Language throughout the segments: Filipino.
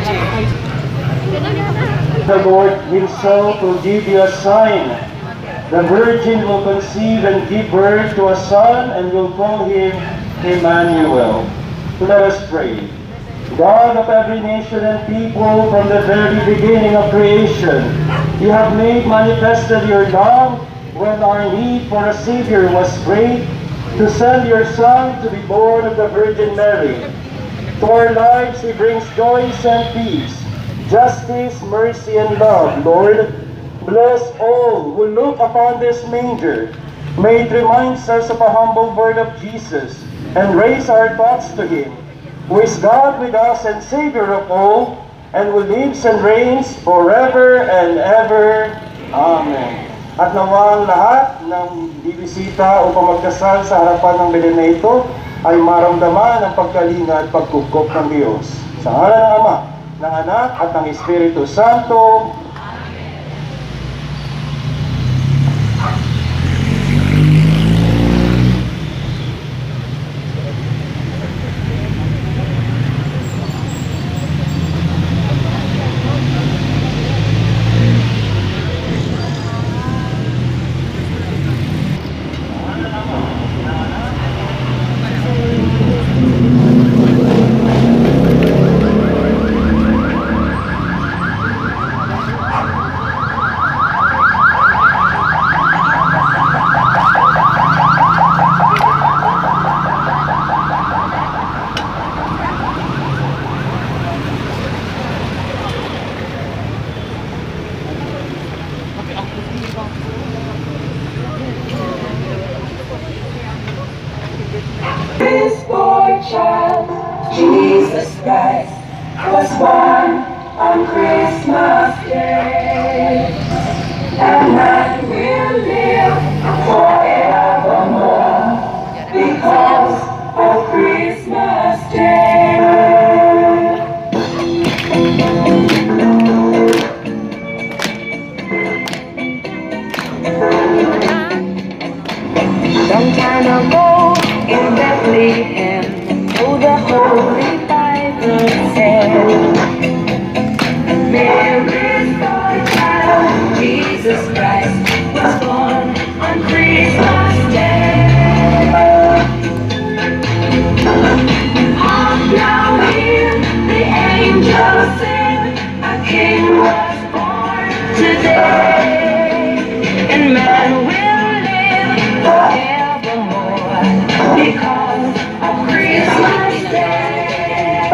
The Lord himself will give you a sign. The virgin will conceive and give birth to a son and will call him Emmanuel. Let us pray. God of every nation and people, from the very beginning of creation, you have made manifested your love when our need for a Savior was great, to send your Son to be born of the Virgin Mary. To our lives he brings joys and peace, justice, mercy, and love. Lord, bless all who look upon this manger. May it remind us of a humble word of Jesus and raise our thoughts to him, who is God with us and Savior of all, and who lives and reigns forever and ever. Amen. At nawang lahat ng bibisita upang magkasal sa harapan ng Belen na ito ay maramdaman ang pagkalinga at pagkukop ng Diyos. Sa ngalan ng Ama, ng Anak at ng Espiritu Santo. This boy child, Jesus Christ, was born on Christmas Day, and man will live forevermore because of Christmas Day. Some time ago in Bethlehem, oh, the Holy Bible said, Mary's boy child, Jesus Christ, was born on Christmas Day. Hark now hear the angels sing, a king was born today, and man will live forevermore because of Christmas Day.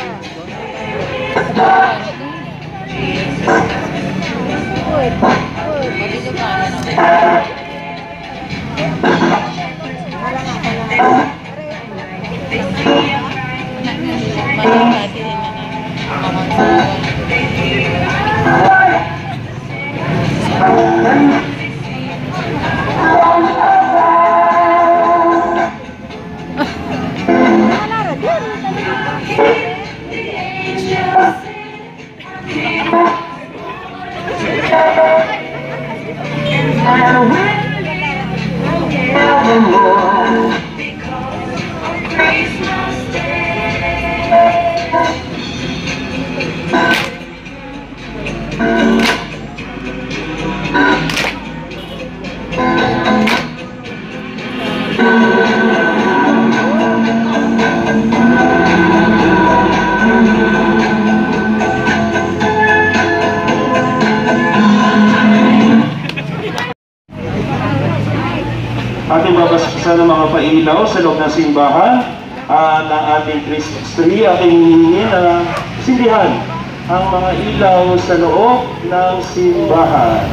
Ating babasasan ng mga pailaw sa loob ng simbahan at ang ating Christmas tree. Ating hihingin na sindihan ang mga ilaw sa loob ng simbahan.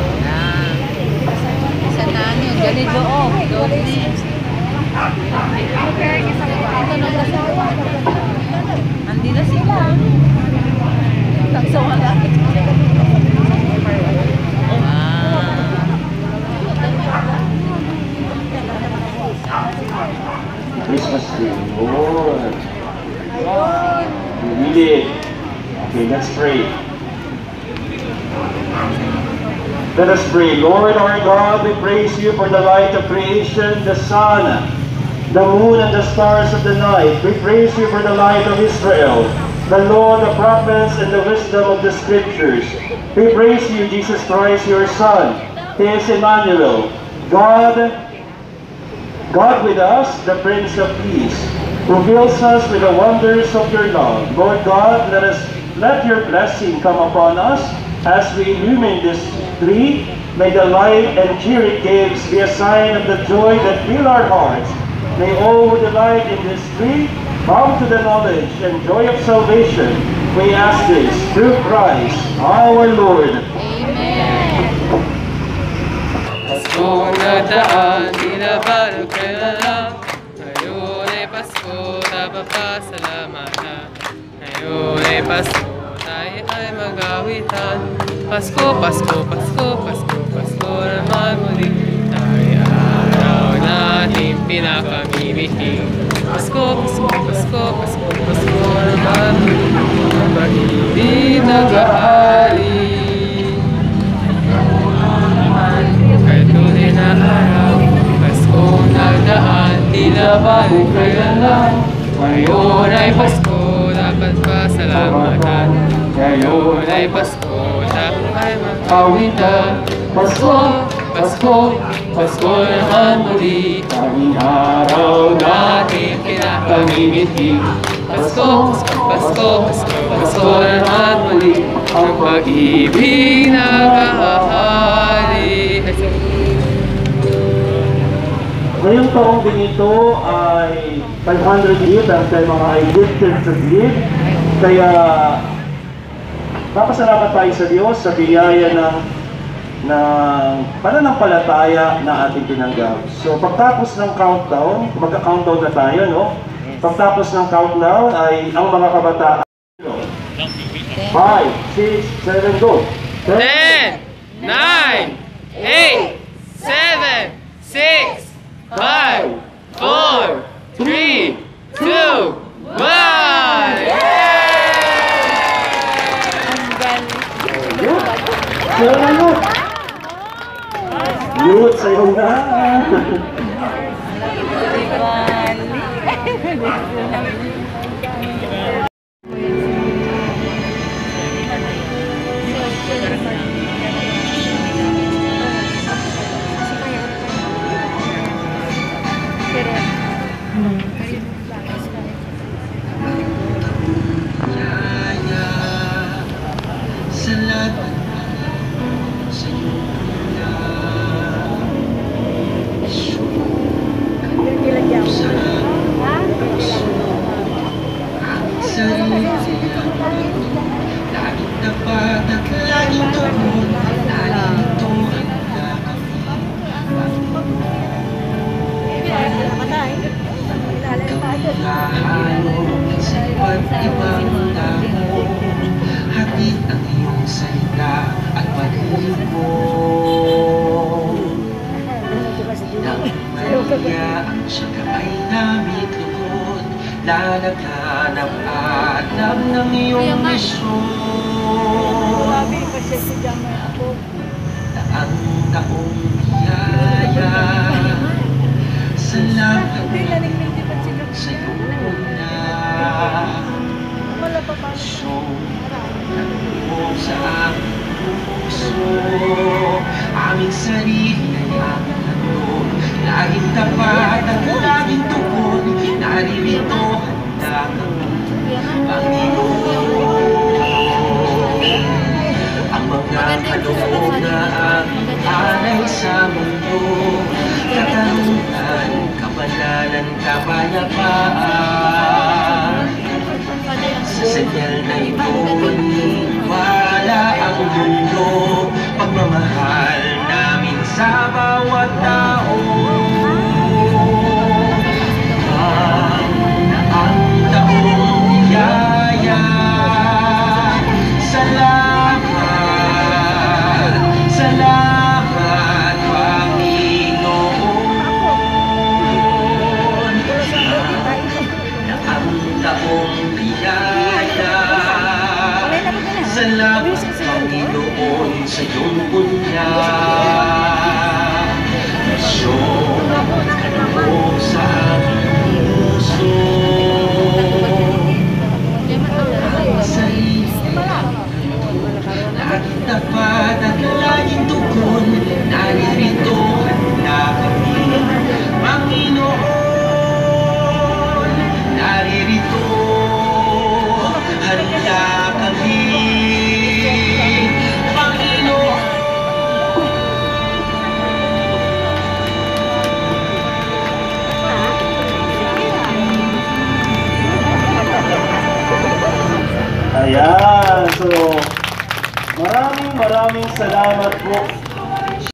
Sa nani, galing loob. Andi na sila. Taksawa na. Christmas tree. Lord. You need it. Okay, let's pray. Let us pray. Lord our God, we praise you for the light of creation, the sun, the moon, and the stars of the night. We praise you for the light of Israel. the law, the prophets, and the wisdom of the scriptures. We praise you, Jesus Christ, your Son. He is Emmanuel, God with us, the Prince of Peace, who fills us with the wonders of your love. Lord God, let your blessing come upon us as we illumine this tree. May the light and cheer it gives be a sign of the joy that fill our hearts. May all who delight in this tree bow to the knowledge and joy of salvation. We ask this through Christ our Lord. Pasko na daan, dinabalo kailan lang. Ngayon ay Pasko, napapasalamatan. Ngayon ay Pasko, tayo ay mag-awitan. Pasko, Pasko, Pasko, Pasko, Pasko naman muli. Tayo araw natin pinakamimihing. Pasko, Pasko, Pasko, Pasko, Pasko naman muli. Pag-ibig nag-aali. Na araw, Pasko nagdaan, tila balik kailan lang. Ngayon ay Pasko, dapat pasalamatan. Ngayon ay Pasko, dapat ay mag-awitan. Pasko, Pasko, Pasko naman muli. Ang araw natin pinapamimiti. Pasko, Pasko, Pasko, Pasko naman muli. Ang pag-ibig nag-ahali. Ngayong taong din ito ay 500 years ang tayo mga Egyptians of Live. Kaya papasalamat tayo sa Diyos sa biyaya ng pananampalataya na ating tinanggap. So pagtapos ng countdown, magka-countdown na tayo, no? Pagtapos ng countdown ay ang mga kabataan. 5, 6, 7, go! 10, 9, 8, 7, 6, 5, 4, 3, 2, 1! Sayo na yun! Yun, sayo na! Hatid ang iyong salita at pag-ibig mo. Nang Maria ang siya'y namit lubod, lalaghanap at alam ng iyong misyon. Ang taong biyaya, salamat sa iyong una. So, mo sa aming puso, aming sarili ay aming handog. Laging tapat at laging tugon, naririto handa kami, Panginoon. Ang mga kaloob na aming alay sa mundo, katarungan, kabanalan, kapayapaan. Sa senyal na ito, wala ang mundo, pagmamahal namin sa bawat tao. Ang taong biyaya, salamat, salamat Panginoon. Ang taong biyaya, salamat Panginoon sa iyong punya. Misyon, kaloob sa aming puso. Ayan. So, maraming salamat po